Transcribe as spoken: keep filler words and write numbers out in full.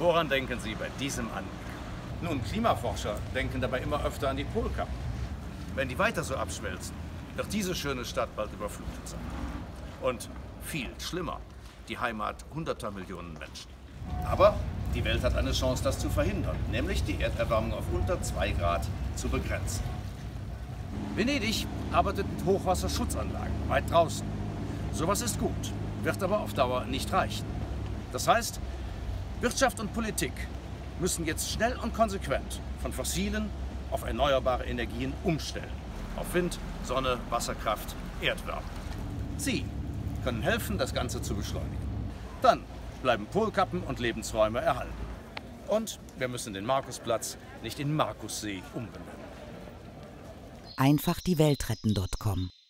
Woran denken Sie bei diesem Anblick? Nun, Klimaforscher denken dabei immer öfter an die Polkappen. Wenn die weiter so abschmelzen, wird diese schöne Stadt bald überflutet sein. Und viel schlimmer, die Heimat hunderter Millionen Menschen. Aber die Welt hat eine Chance, das zu verhindern, nämlich die Erderwärmung auf unter zwei Grad zu begrenzen. Venedig arbeitet mit Hochwasserschutzanlagen weit draußen. Sowas ist gut, wird aber auf Dauer nicht reichen. Das heißt, Wirtschaft und Politik müssen jetzt schnell und konsequent von fossilen auf erneuerbare Energien umstellen. Auf Wind, Sonne, Wasserkraft, Erdwärme. Sie können helfen, das Ganze zu beschleunigen. Dann bleiben Polkappen und Lebensräume erhalten. Und wir müssen den Markusplatz nicht in Markussee umbenennen. einfach die Welt retten Punkt com